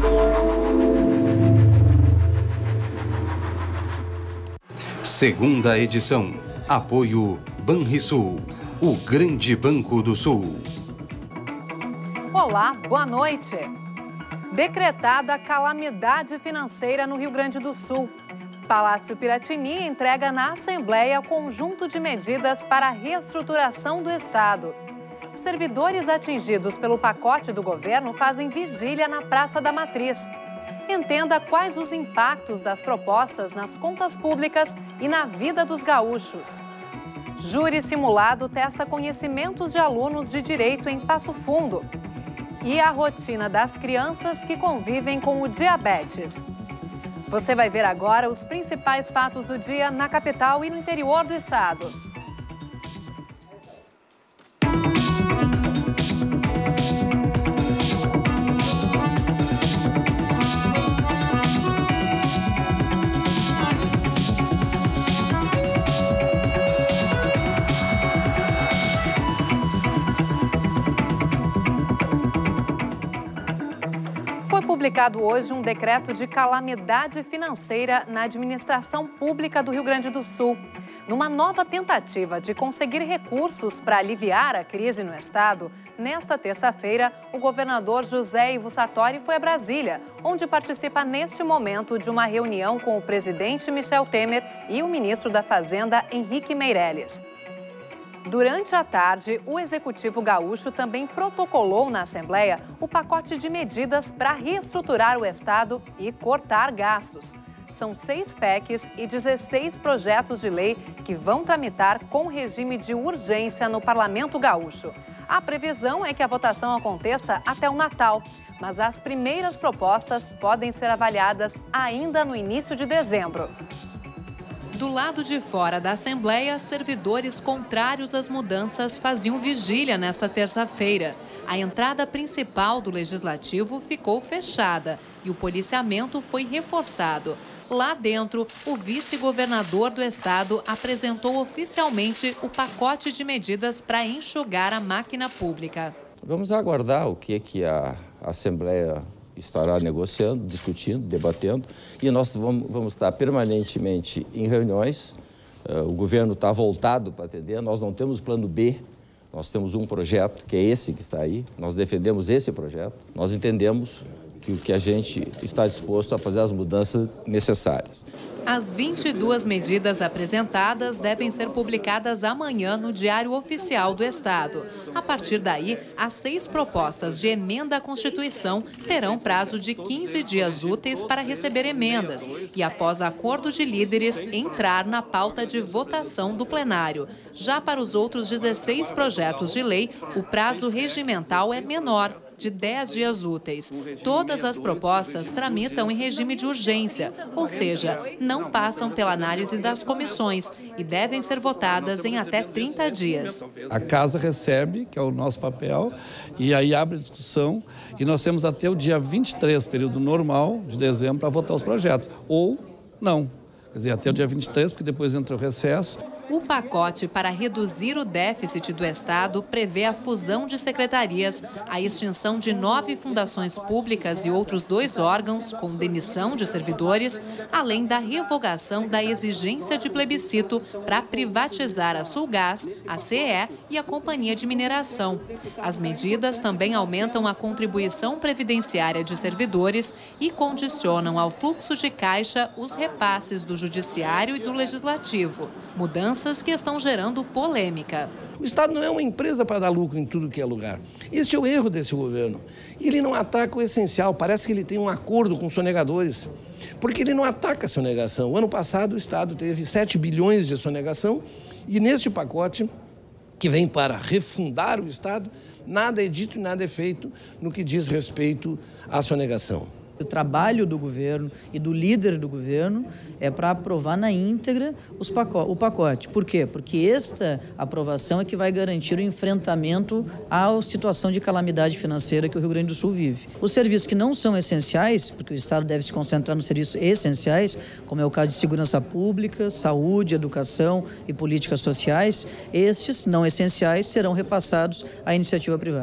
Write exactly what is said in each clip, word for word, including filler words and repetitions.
Segunda edição. Apoio Banrisul, o grande banco do Sul. Olá, boa noite. Decretada calamidade financeira no Rio Grande do Sul. Palácio Piratini entrega na Assembleia conjunto de medidas para a reestruturação do Estado. Servidores atingidos pelo pacote do governo fazem vigília na Praça da Matriz. Entenda quais os impactos das propostas nas contas públicas e na vida dos gaúchos. Júri simulado testa conhecimentos de alunos de direito em Passo Fundo. E a rotina das crianças que convivem com o diabetes. Você vai ver agora os principais fatos do dia na capital e no interior do estado. Foi publicado hoje um decreto de calamidade financeira na administração pública do Rio Grande do Sul. Numa nova tentativa de conseguir recursos para aliviar a crise no estado, nesta terça-feira, o governador José Ivo Sartori foi a Brasília, onde participa neste momento de uma reunião com o presidente Michel Temer e o ministro da Fazenda, Henrique Meirelles. Durante a tarde, o Executivo Gaúcho também protocolou na Assembleia o pacote de medidas para reestruturar o Estado e cortar gastos. São seis P E Cs e dezesseis projetos de lei que vão tramitar com regime de urgência no Parlamento Gaúcho. A previsão é que a votação aconteça até o Natal, mas as primeiras propostas podem ser avaliadas ainda no início de dezembro. Do lado de fora da Assembleia, servidores contrários às mudanças faziam vigília nesta terça-feira. A entrada principal do Legislativo ficou fechada e o policiamento foi reforçado. Lá dentro, o vice-governador do estado apresentou oficialmente o pacote de medidas para enxugar a máquina pública. Vamos aguardar o que, que a Assembleia estará negociando, discutindo, debatendo, e nós vamos, vamos estar permanentemente em reuniões. Uh, o governo está voltado para atender, nós não temos plano B, nós temos um projeto, que é esse que está aí, nós defendemos esse projeto, nós entendemos que o que a gente está disposto a fazer as mudanças necessárias. As vinte e duas medidas apresentadas devem ser publicadas amanhã no Diário Oficial do Estado. A partir daí, as seis propostas de emenda à Constituição terão prazo de quinze dias úteis para receber emendas e, após acordo de líderes, entrar na pauta de votação do plenário. Já para os outros dezesseis projetos de lei, o prazo regimental é menor, de dez dias úteis. Todas as propostas tramitam em regime de urgência, ou seja, não passam pela análise das comissões e devem ser votadas em até trinta dias. A Casa recebe, que é o nosso papel, e aí abre a discussão e nós temos até o dia vinte e três, período normal de dezembro, para votar os projetos, ou não. Quer dizer, até o dia vinte e três, porque depois entra o recesso. O pacote para reduzir o déficit do Estado prevê a fusão de secretarias, a extinção de nove fundações públicas e outros dois órgãos com demissão de servidores, além da revogação da exigência de plebiscito para privatizar a Sulgás, a C E e a Companhia de Mineração. As medidas também aumentam a contribuição previdenciária de servidores e condicionam ao fluxo de caixa os repasses do Judiciário e do Legislativo. Mudanças que estão gerando polêmica. O Estado não é uma empresa para dar lucro em tudo que é lugar. Este é o erro desse governo. Ele não ataca o essencial, parece que ele tem um acordo com sonegadores, porque ele não ataca a sonegação. O ano passado o Estado teve sete bilhões de sonegação e neste pacote, que vem para refundar o Estado, nada é dito e nada é feito no que diz respeito à sonegação. O trabalho do governo e do líder do governo é para aprovar na íntegra os paco- o pacote. Por quê? Porque esta aprovação é que vai garantir o enfrentamento à situação de calamidade financeira que o Rio Grande do Sul vive. Os serviços que não são essenciais, porque o Estado deve se concentrar nos serviços essenciais, como é o caso de segurança pública, saúde, educação e políticas sociais, estes não essenciais serão repassados à iniciativa privada.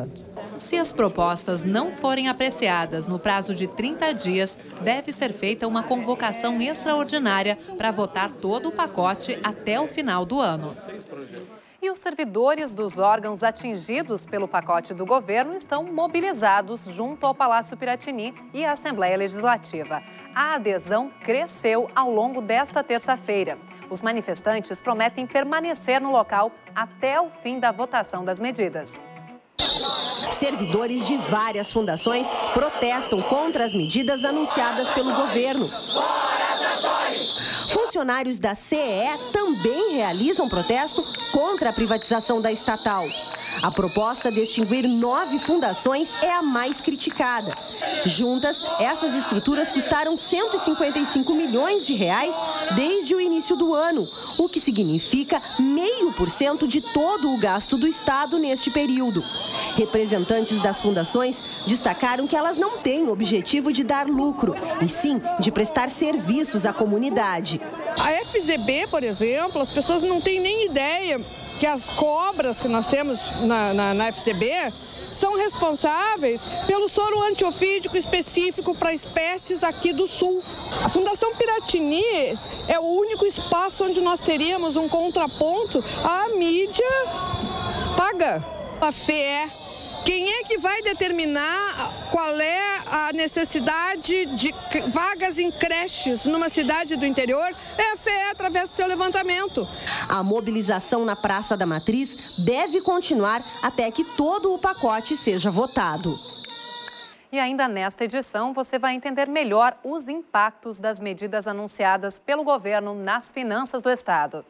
Se as propostas não forem apreciadas no prazo de trinta dias, deve ser feita uma convocação extraordinária para votar todo o pacote até o final do ano. E os servidores dos órgãos atingidos pelo pacote do governo estão mobilizados junto ao Palácio Piratini e à Assembleia Legislativa. A adesão cresceu ao longo desta terça-feira. Os manifestantes prometem permanecer no local até o fim da votação das medidas. Servidores de várias fundações protestam contra as medidas anunciadas pelo governo. Funcionários da C E E também realizam protesto contra a privatização da estatal. A proposta de extinguir nove fundações é a mais criticada. Juntas, essas estruturas custaram cento e cinquenta e cinco milhões de reais desde o início do ano, o que significa meio por cento de todo o gasto do Estado neste período. Representantes das fundações destacaram que elas não têm o objetivo de dar lucro, e sim de prestar serviços à comunidade. A F Z B, por exemplo, as pessoas não têm nem ideia que as cobras que nós temos na, na, na F Z B são responsáveis pelo soro antiofídico específico para espécies aqui do sul. A Fundação Piratini é o único espaço onde nós teríamos um contraponto à mídia paga, a F E E. Quem é que vai determinar qual é a necessidade de vagas em creches numa cidade do interior? É a F E E através do seu levantamento. A mobilização na Praça da Matriz deve continuar até que todo o pacote seja votado. E ainda nesta edição, você vai entender melhor os impactos das medidas anunciadas pelo governo nas finanças do Estado.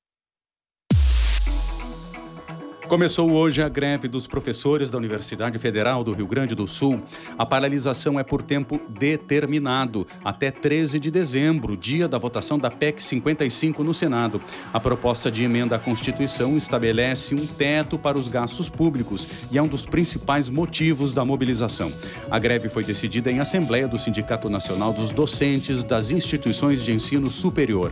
Começou hoje a greve dos professores da Universidade Federal do Rio Grande do Sul. A paralisação é por tempo determinado, até treze de dezembro, dia da votação da P E C cinquenta e cinco no Senado. A proposta de emenda à Constituição estabelece um teto para os gastos públicos e é um dos principais motivos da mobilização. A greve foi decidida em assembleia do Sindicato Nacional dos Docentes das Instituições de Ensino Superior.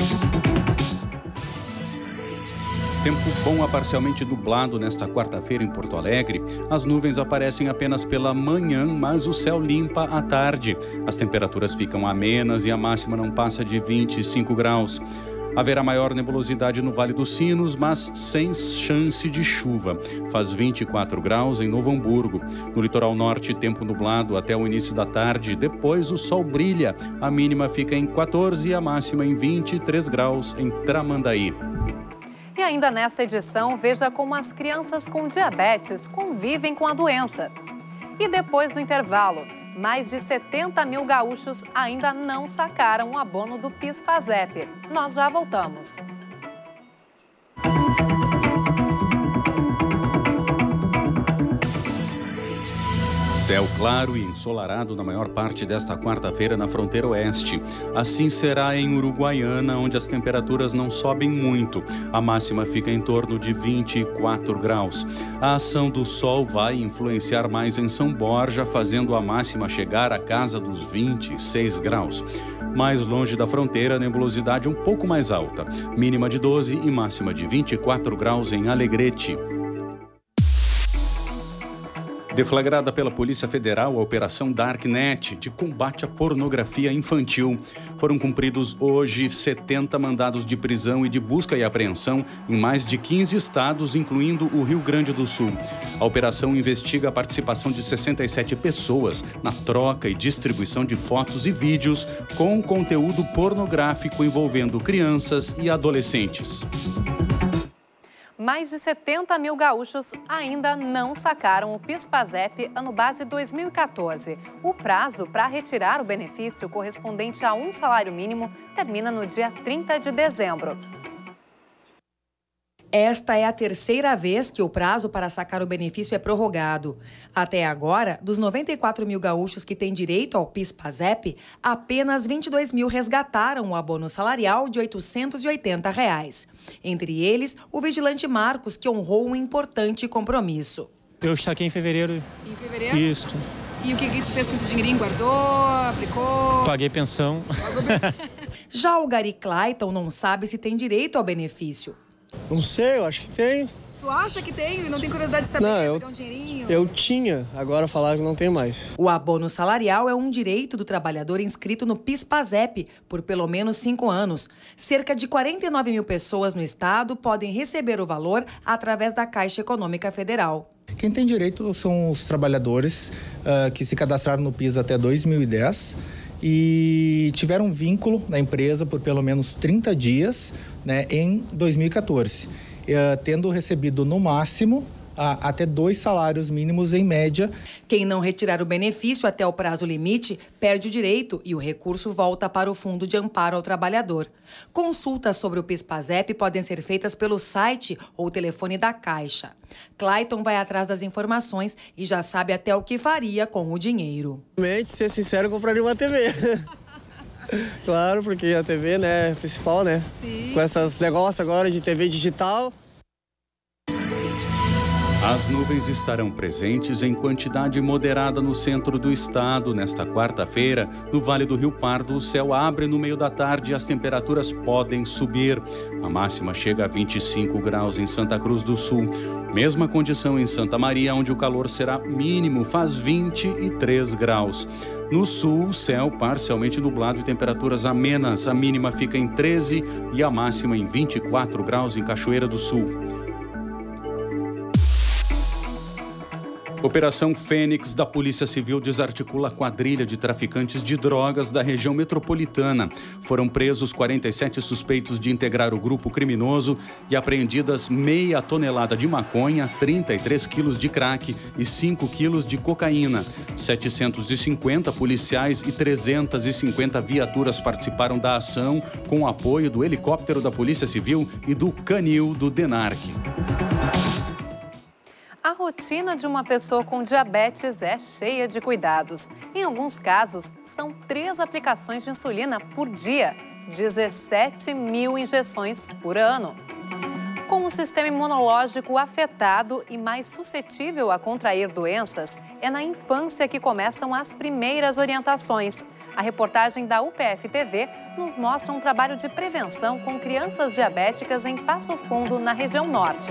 Tempo bom a parcialmente nublado nesta quarta-feira em Porto Alegre. As nuvens aparecem apenas pela manhã, mas o céu limpa à tarde. As temperaturas ficam amenas e a máxima não passa de vinte e cinco graus. Haverá maior nebulosidade no Vale dos Sinos, mas sem chance de chuva. Faz vinte e quatro graus em Novo Hamburgo. No litoral norte, tempo nublado até o início da tarde. Depois o sol brilha. A mínima fica em quatorze e a máxima em vinte e três graus em Tramandaí. E ainda nesta edição, veja como as crianças com diabetes convivem com a doença. E depois do intervalo, mais de setenta mil gaúchos ainda não sacaram o abono do PIS/PASEP. Nós já voltamos. Céu claro e ensolarado na maior parte desta quarta-feira na fronteira oeste. Assim será em Uruguaiana, onde as temperaturas não sobem muito. A máxima fica em torno de vinte e quatro graus. A ação do sol vai influenciar mais em São Borja, fazendo a máxima chegar à casa dos vinte e seis graus. Mais longe da fronteira, nebulosidade um pouco mais alta. Mínima de doze e máxima de vinte e quatro graus em Alegrete. Deflagrada pela Polícia Federal, a Operação Darknet, de combate à pornografia infantil. Foram cumpridos hoje setenta mandados de prisão e de busca e apreensão em mais de quinze estados, incluindo o Rio Grande do Sul. A operação investiga a participação de sessenta e sete pessoas na troca e distribuição de fotos e vídeos com conteúdo pornográfico envolvendo crianças e adolescentes. Mais de setenta mil gaúchos ainda não sacaram o PIS/PASEP ano base dois mil e quatorze. O prazo para retirar o benefício correspondente a um salário mínimo termina no dia trinta de dezembro. Esta é a terceira vez que o prazo para sacar o benefício é prorrogado. Até agora, dos noventa e quatro mil gaúchos que têm direito ao PIS/PASEP, apenas vinte e dois mil resgataram o abono salarial de oitocentos e oitenta reais. Entre eles, o vigilante Marcos, que honrou um importante compromisso. Eu saquei em fevereiro. Em fevereiro? Isso. E o que você fez com esse dinheirinho? Guardou? Aplicou? Paguei pensão. Já o Gary Clayton não sabe se tem direito ao benefício. Não sei, eu acho que tem. Tu acha que tem e não tem curiosidade de saber? Não, eu, pegar um dinheirinho? Eu tinha, agora falar que não tem mais. O abono salarial é um direito do trabalhador inscrito no PIS/PASEP por pelo menos cinco anos. Cerca de quarenta e nove mil pessoas no estado podem receber o valor através da Caixa Econômica Federal. Quem tem direito são os trabalhadores uh, que se cadastraram no PIS até dois mil e dez e tiveram vínculo na empresa por pelo menos trinta dias, né, em dois mil e quatorze. Uh, tendo recebido no máximo uh, até dois salários mínimos em média. Quem não retirar o benefício até o prazo limite perde o direito e o recurso volta para o Fundo de Amparo ao Trabalhador. Consultas sobre o PIS/PASEP podem ser feitas pelo site ou telefone da Caixa. Clayton vai atrás das informações e já sabe até o que faria com o dinheiro. Realmente, ser sincero, eu compraria uma T V. Claro, porque a T V, né, é principal, né? Sim. Com esses negócios agora de T V digital. As nuvens estarão presentes em quantidade moderada no centro do estado. Nesta quarta-feira, no Vale do Rio Pardo, o céu abre no meio da tarde e as temperaturas podem subir. A máxima chega a vinte e cinco graus em Santa Cruz do Sul. Mesma condição em Santa Maria, onde o calor será mínimo, faz vinte e três graus. No sul, céu parcialmente nublado e temperaturas amenas. A mínima fica em treze e a máxima em vinte e quatro graus em Cachoeira do Sul. Operação Fênix da Polícia Civil desarticula a quadrilha de traficantes de drogas da região metropolitana. Foram presos quarenta e sete suspeitos de integrar o grupo criminoso e apreendidas meia tonelada de maconha, trinta e três quilos de crack e cinco quilos de cocaína. setecentos e cinquenta policiais e trezentas e cinquenta viaturas participaram da ação com o apoio do helicóptero da Polícia Civil e do canil do DENARC. A rotina de uma pessoa com diabetes é cheia de cuidados. Em alguns casos, são três aplicações de insulina por dia, dezessete mil injeções por ano. Com o sistema imunológico afetado e mais suscetível a contrair doenças, é na infância que começam as primeiras orientações. A reportagem da U P F T V nos mostra um trabalho de prevenção com crianças diabéticas em Passo Fundo, na região norte.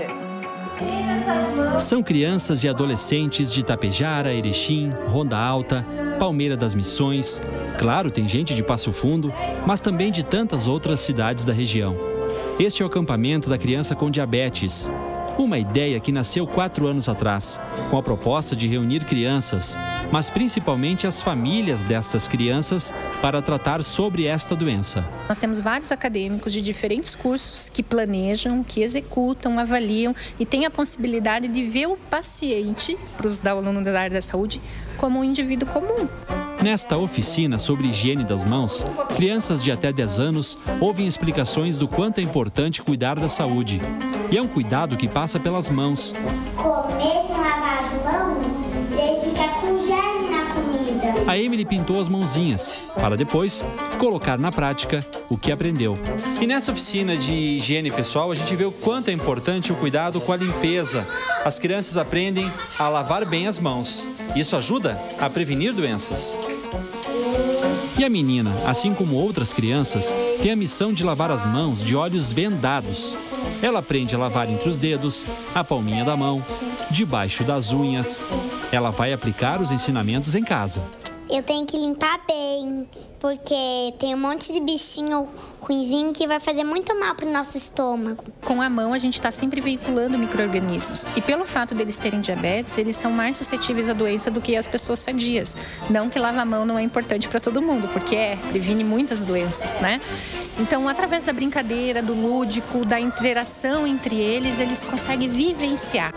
São crianças e adolescentes de Tapejara, Erechim, Ronda Alta, Palmeira das Missões. Claro, tem gente de Passo Fundo, mas também de tantas outras cidades da região. Este é o acampamento da criança com diabetes. Uma ideia que nasceu quatro anos atrás, com a proposta de reunir crianças, mas principalmente as famílias destas crianças, para tratar sobre esta doença. Nós temos vários acadêmicos de diferentes cursos que planejam, que executam, avaliam e têm a possibilidade de ver o paciente, para os alunos da área da saúde, como um indivíduo comum. Nesta oficina sobre higiene das mãos, crianças de até dez anos ouvem explicações do quanto é importante cuidar da saúde. E é um cuidado que passa pelas mãos. Comece a lavar as mãos, daí fica com germe na comida. A Emily pintou as mãozinhas, para depois colocar na prática o que aprendeu. E nessa oficina de higiene pessoal, a gente vê o quanto é importante o cuidado com a limpeza. As crianças aprendem a lavar bem as mãos. Isso ajuda a prevenir doenças. E a menina, assim como outras crianças, tem a missão de lavar as mãos de olhos vendados. Ela aprende a lavar entre os dedos, a palminha da mão, debaixo das unhas. Ela vai aplicar os ensinamentos em casa. Eu tenho que limpar bem, porque tem um monte de bichinho ruinzinho que vai fazer muito mal para o nosso estômago. Com a mão, a gente está sempre veiculando micro-organismos. E pelo fato deles terem diabetes, eles são mais suscetíveis à doença do que as pessoas sadias. Não que lavar a mão não é importante para todo mundo, porque é, previne muitas doenças, né? Então, através da brincadeira, do lúdico, da interação entre eles, eles conseguem vivenciar.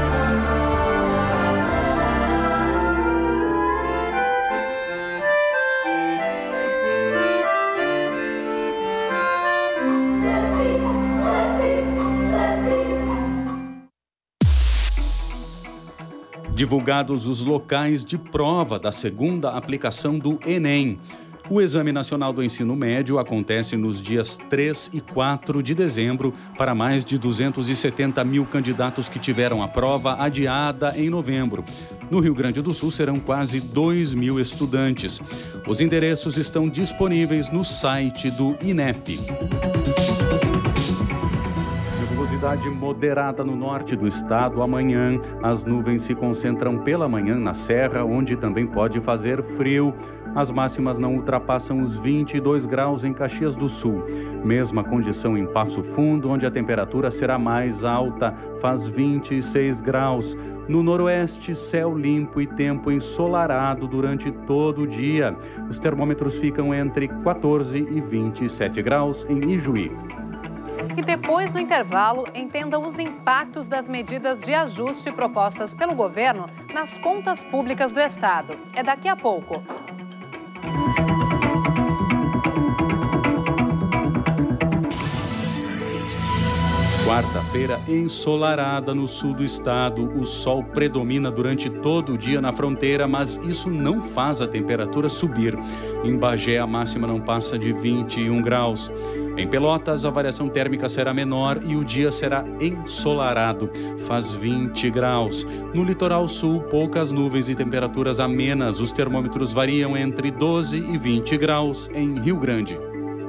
Divulgados os locais de prova da segunda aplicação do Enem. O Exame Nacional do Ensino Médio acontece nos dias três e quatro de dezembro para mais de duzentos e setenta mil candidatos que tiveram a prova adiada em novembro. No Rio Grande do Sul serão quase dois mil estudantes. Os endereços estão disponíveis no site do INEP. umidade moderada no norte do estado amanhã. As nuvens se concentram pela manhã na serra, onde também pode fazer frio. As máximas não ultrapassam os vinte e dois graus em Caxias do Sul. Mesma condição em Passo Fundo, onde a temperatura será mais alta, faz vinte e seis graus. No noroeste, céu limpo e tempo ensolarado durante todo o dia. Os termômetros ficam entre quatorze e vinte e sete graus em Ijuí. E depois do intervalo, entenda os impactos das medidas de ajuste propostas pelo governo nas contas públicas do estado. É daqui a pouco. Quarta-feira ensolarada no sul do estado. O sol predomina durante todo o dia na fronteira, mas isso não faz a temperatura subir. Em Bagé, a máxima não passa de vinte e um graus. Em Pelotas, a variação térmica será menor e o dia será ensolarado. Faz vinte graus. No litoral sul, poucas nuvens e temperaturas amenas. Os termômetros variam entre doze e vinte graus em Rio Grande.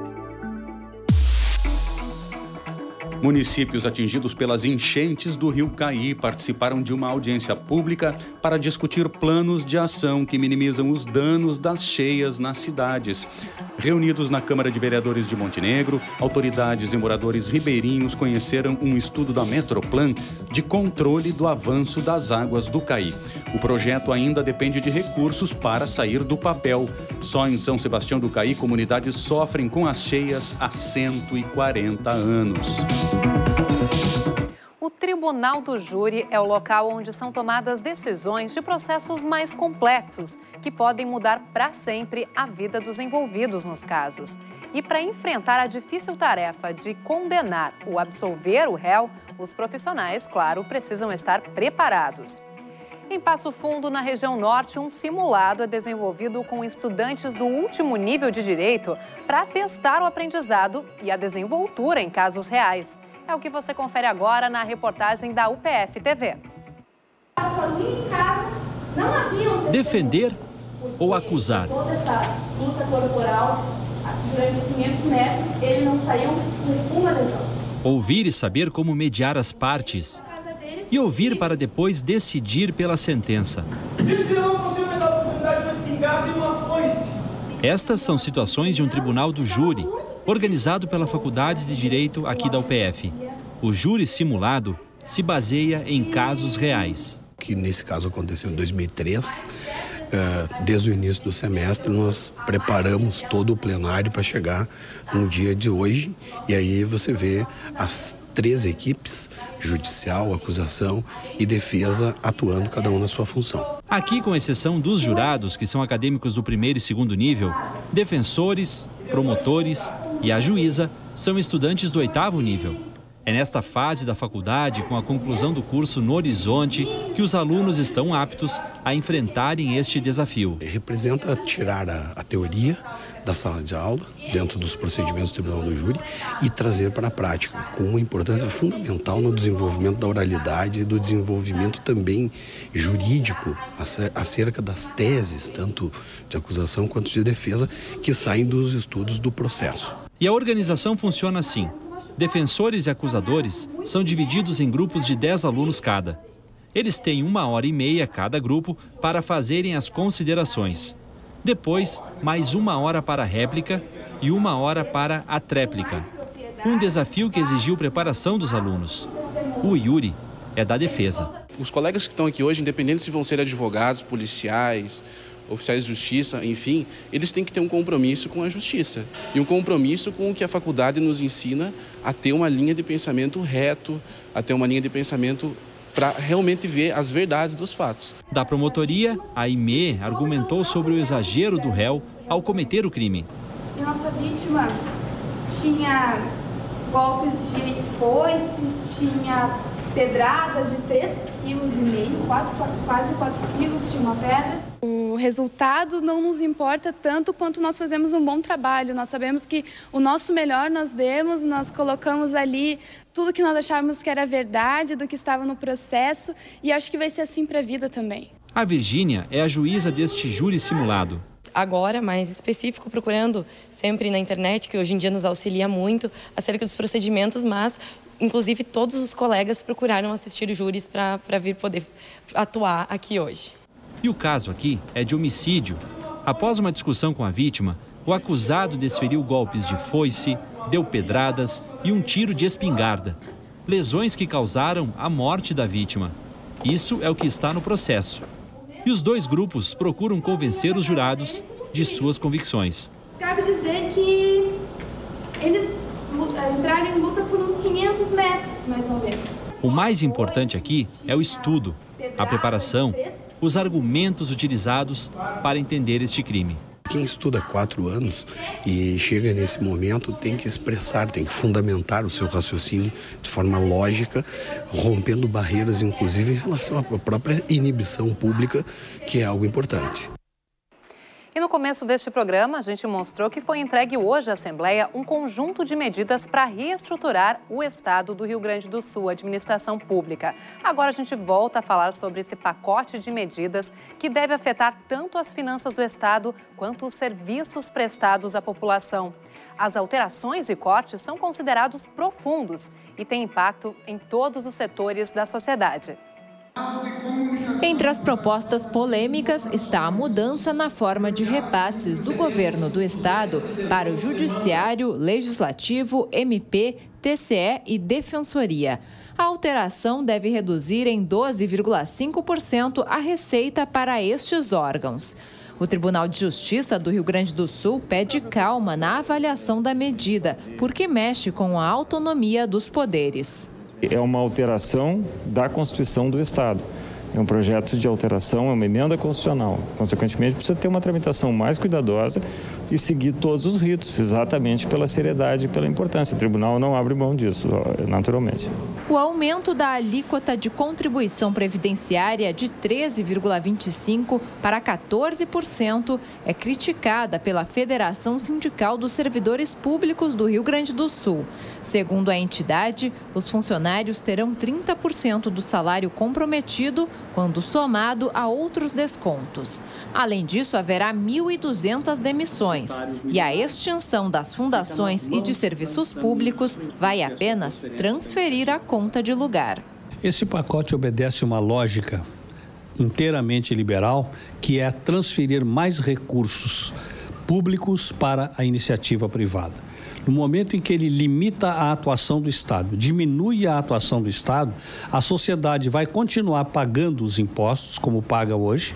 Municípios atingidos pelas enchentes do Rio Caí participaram de uma audiência pública para discutir planos de ação que minimizam os danos das cheias nas cidades. Reunidos na Câmara de Vereadores de Montenegro, autoridades e moradores ribeirinhos conheceram um estudo da Metroplan de controle do avanço das águas do Caí. O projeto ainda depende de recursos para sair do papel. Só em São Sebastião do Caí, comunidades sofrem com as cheias há cento e quarenta anos. O Tribunal do Júri é o local onde são tomadas decisões de processos mais complexos, que podem mudar para sempre a vida dos envolvidos nos casos. E para enfrentar a difícil tarefa de condenar ou absolver o réu, os profissionais, claro, precisam estar preparados. Em Passo Fundo, na região norte, um simulado é desenvolvido com estudantes do último nível de direito para testar o aprendizado e a desenvoltura em casos reais. É o que você confere agora na reportagem da U P F T V. Sozinho em casa, não havia... Defender ou acusar? Toda essa luta corporal, durante quinhentos metros, ele não saiu com uma lesão. Ouvir e saber como mediar as partes. E ouvir para depois decidir pela sentença. Diz que não consigo me dar a oportunidade de uma espingarda e uma foice. Estas são situações de um tribunal do júri, organizado pela Faculdade de Direito aqui da U P F. O júri simulado se baseia em casos reais. Que nesse caso aconteceu em dois mil e três, desde o início do semestre nós preparamos todo o plenário para chegar no dia de hoje, e aí você vê as três equipes, judicial, acusação e defesa, atuando cada um na sua função. Aqui, com exceção dos jurados, que são acadêmicos do primeiro e segundo nível, defensores, promotores e a juíza são estudantes do oitavo nível. É nesta fase da faculdade, com a conclusão do curso no horizonte, que os alunos estão aptos a enfrentarem este desafio. Representa tirar a, a teoria da sala de aula, dentro dos procedimentos do Tribunal do Júri, e trazer para a prática, com uma importância fundamental no desenvolvimento da oralidade e do desenvolvimento também jurídico acerca das teses, tanto de acusação quanto de defesa, que saem dos estudos do processo. E a organização funciona assim. Defensores e acusadores são divididos em grupos de dez alunos cada. Eles têm uma hora e meia cada grupo para fazerem as considerações. Depois, mais uma hora para a réplica e uma hora para a tréplica. Um desafio que exigiu preparação dos alunos. O Yuri é da defesa. Os colegas que estão aqui hoje, independente se vão ser advogados, policiais, oficiais de justiça, enfim, eles têm que ter um compromisso com a justiça e um compromisso com o que a faculdade nos ensina a ter uma linha de pensamento reto, a ter uma linha de pensamento para realmente ver as verdades dos fatos. Da promotoria, a Aimee argumentou sobre o exagero do réu ao cometer o crime. E nossa vítima tinha golpes de foices, tinha pedradas de três vírgula cinco quilos, quase quatro quilos, tinha uma pedra. O resultado não nos importa tanto quanto nós fazemos um bom trabalho. Nós sabemos que o nosso melhor nós demos, nós colocamos ali tudo que nós achávamos que era verdade, do que estava no processo, e acho que vai ser assim para a vida também. A Virgínia é a juíza deste júri simulado. Agora, mais específico, procurando sempre na internet, que hoje em dia nos auxilia muito, acerca dos procedimentos, mas inclusive todos os colegas procuraram assistir júris para vir poder atuar aqui hoje. E o caso aqui é de homicídio. Após uma discussão com a vítima, o acusado desferiu golpes de foice, deu pedradas e um tiro de espingarda. Lesões que causaram a morte da vítima. Isso é o que está no processo. E os dois grupos procuram convencer os jurados de suas convicções. Cabe dizer que eles entraram em luta por uns quinhentos metros, mais ou menos. O mais importante aqui é o estudo, a preparação, os argumentos utilizados para entender este crime. Quem estuda quatro anos e chega nesse momento tem que expressar, tem que fundamentar o seu raciocínio de forma lógica, rompendo barreiras, inclusive em relação à própria inibição pública, que é algo importante. E no começo deste programa, a gente mostrou que foi entregue hoje à Assembleia um conjunto de medidas para reestruturar o Estado do Rio Grande do Sul, a administração pública. Agora a gente volta a falar sobre esse pacote de medidas que deve afetar tanto as finanças do Estado quanto os serviços prestados à população. As alterações e cortes são considerados profundos e têm impacto em todos os setores da sociedade. Entre as propostas polêmicas está a mudança na forma de repasses do governo do estado para o Judiciário, Legislativo, M P, T C E e Defensoria. A alteração deve reduzir em doze vírgula cinco por cento a receita para estes órgãos. O Tribunal de Justiça do Rio Grande do Sul pede calma na avaliação da medida, porque mexe com a autonomia dos poderes. É uma alteração da Constituição do Estado. É um projeto de alteração, é uma emenda constitucional. Consequentemente, precisa ter uma tramitação mais cuidadosa e seguir todos os ritos, exatamente pela seriedade e pela importância. O tribunal não abre mão disso, naturalmente. O aumento da alíquota de contribuição previdenciária de treze vírgula vinte e cinco por cento para quatorze por cento é criticada pela Federação Sindical dos Servidores Públicos do Rio Grande do Sul. Segundo a entidade, os funcionários terão trinta por cento do salário comprometido quando somado a outros descontos. Além disso, haverá mil e duzentas demissões e a extinção das fundações e de serviços públicos vai apenas transferir a conta de lugar. Esse pacote obedece uma lógica inteiramente liberal, que é transferir mais recursos públicos para a iniciativa privada. No momento em que ele limita a atuação do Estado, diminui a atuação do Estado, a sociedade vai continuar pagando os impostos, como paga hoje,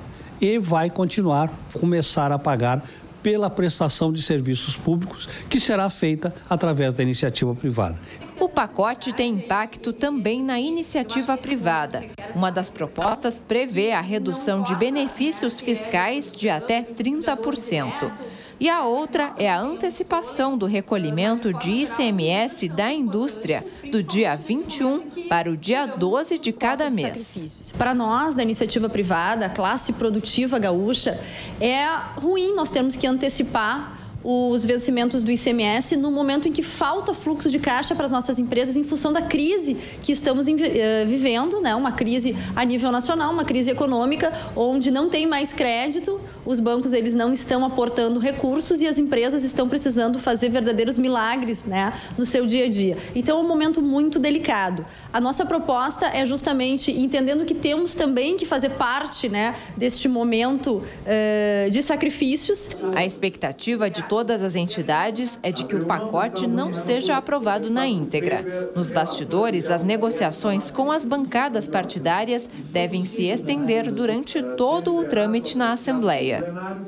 e vai continuar, começar a pagar pela prestação de serviços públicos, que será feita através da iniciativa privada. O pacote tem impacto também na iniciativa privada. Uma das propostas prevê a redução de benefícios fiscais de até trinta por cento. E a outra é a antecipação do recolhimento de I C M S da indústria, do dia vinte e um para o dia doze de cada mês. Para nós, da iniciativa privada, a classe produtiva gaúcha, é ruim nós termos que antecipar os vencimentos do I C M S no momento em que falta fluxo de caixa para as nossas empresas em função da crise que estamos vivendo, né? Uma crise a nível nacional, uma crise econômica, onde não tem mais crédito, os bancos eles não estão aportando recursos e as empresas estão precisando fazer verdadeiros milagres, né, no seu dia a dia. Então é um momento muito delicado. A nossa proposta é justamente entendendo que temos também que fazer parte, né, deste momento uh, de sacrifícios. A expectativa de todas as entidades é de que o pacote não seja aprovado na íntegra. Nos bastidores, as negociações com as bancadas partidárias devem se estender durante todo o trâmite na Assembleia.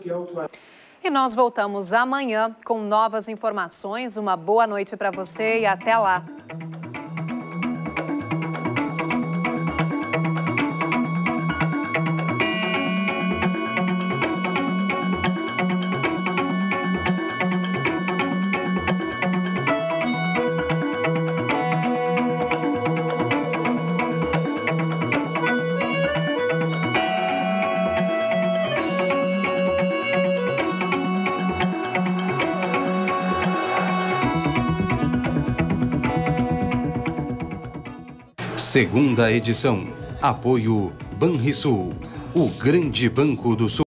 E nós voltamos amanhã com novas informações. Uma boa noite para você e até lá. Segunda edição. Apoio Banrisul, o grande banco do Sul.